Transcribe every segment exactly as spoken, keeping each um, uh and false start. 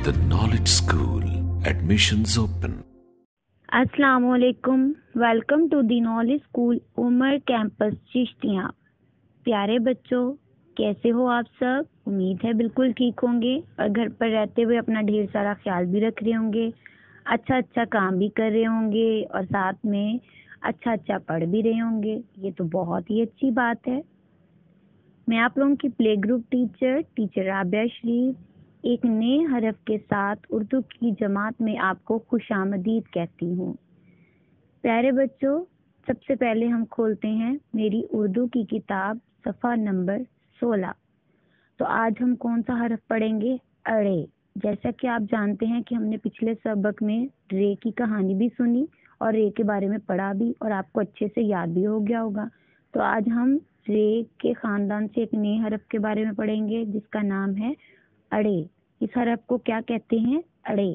The Knowledge School. Admissions open. अस्सलाम वालेकुम। Welcome to the knowledge school Umar campus Chishtian. प्यारे बच्चों, कैसे हो आप सब? उम्मीद है बिल्कुल ठीक होंगे और घर पर रहते हुए अपना ढेर सारा ख्याल भी रख रहे होंगे, अच्छा अच्छा काम भी कर रहे होंगे और साथ में अच्छा अच्छा पढ़ भी रहे होंगे। ये तो बहुत ही अच्छी बात है। मैं आप लोगों की play group teacher teacher Rabia Sharif एक नए हरफ के साथ उर्दू की जमात में आपको खुशामदीद कहती हूँ। प्यारे बच्चों, सबसे पहले हम खोलते हैं मेरी उर्दू की किताब सफ़ा नंबर सोलह। तो आज हम कौन सा हरफ पढ़ेंगे? अड़े। जैसा कि आप जानते हैं कि हमने पिछले सबक में रे की कहानी भी सुनी और रे के बारे में पढ़ा भी और आपको अच्छे से याद भी हो गया होगा। तो आज हम रे के ख़ानदान से एक नए हरफ के बारे में पढ़ेंगे जिसका नाम है अड़े। इस हरफ को क्या कहते हैं? अड़े।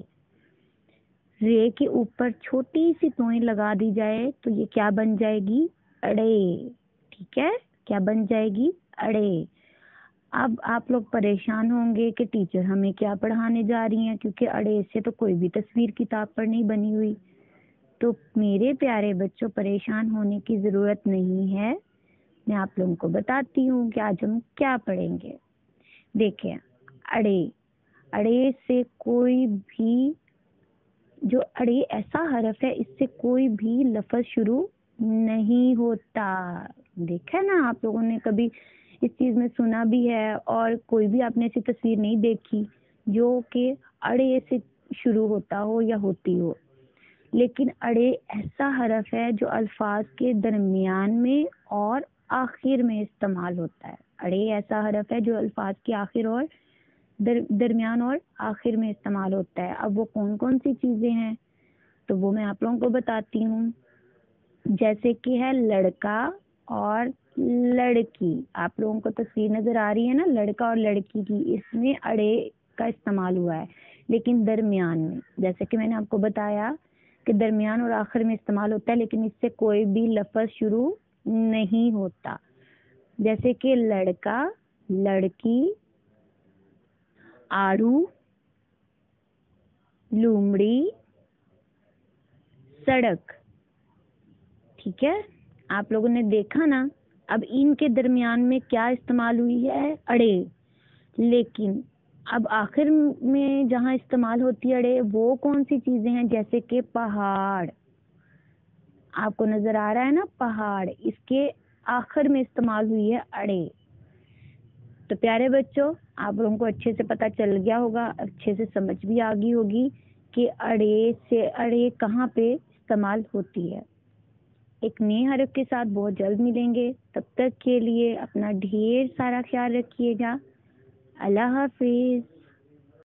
रे के ऊपर छोटी सी तोय लगा दी जाए तो ये क्या बन जाएगी? अड़े। ठीक है, क्या बन जाएगी? अड़े। अब आप लोग परेशान होंगे कि टीचर हमें क्या पढ़ाने जा रही हैं, क्योंकि अड़े से तो कोई भी तस्वीर किताब पर नहीं बनी हुई। तो मेरे प्यारे बच्चों, परेशान होने की ज़रूरत नहीं है। मैं आप लोगों को बताती हूँ कि आज हम क्या पढ़ेंगे। देखें, अड़े। अड़े से कोई भी जो अड़े ऐसा हरफ है, इससे कोई भी लफ्ज़ शुरू नहीं होता। देखा ना, आप लोगों ने कभी इस चीज़ में सुना भी है और कोई भी आपने ऐसी तस्वीर नहीं देखी जो कि अड़े से शुरू होता हो या होती हो। लेकिन अड़े ऐसा हरफ है जो अल्फाज के दरमियान में और आखिर में इस्तेमाल होता है। अड़े ऐसा हरफ है जो अल्फाज के आखिर और दर, दरमियान और आखिर में इस्तेमाल होता है। अब वो कौन कौन सी चीज़ें हैं तो वो मैं आप लोगों को बताती हूँ। जैसे कि है लड़का और लड़की। आप लोगों को तस्वीर नज़र आ रही है ना, लड़का और लड़की की, इसमें अड़े का इस्तेमाल हुआ है लेकिन दरमियान में। जैसे कि मैंने आपको बताया कि दरमियान और आखिर में इस्तेमाल होता है लेकिन इससे कोई भी लफ्ज़ शुरू नहीं होता। जैसे कि लड़का, लड़की, आड़ू, लूमड़ी, सड़क। ठीक है, आप लोगों ने देखा ना। अब इनके दरमियान में क्या इस्तेमाल हुई है? अड़े। लेकिन अब आखिर में जहाँ इस्तेमाल होती है अड़े, वो कौन सी चीज़ें हैं? जैसे कि पहाड़। आपको नज़र आ रहा है ना, पहाड़, इसके आखिर में इस्तेमाल हुई है अड़े। तो प्यारे बच्चों, आप लोगों को अच्छे से पता चल गया होगा, अच्छे से समझ भी आ गई होगी कि अड़े से अड़े कहाँ पे इस्तेमाल होती है। एक नए हरफ के साथ बहुत जल्द मिलेंगे। तब तक के लिए अपना ढेर सारा ख्याल रखिएगा। अल्लाह हाफिज़।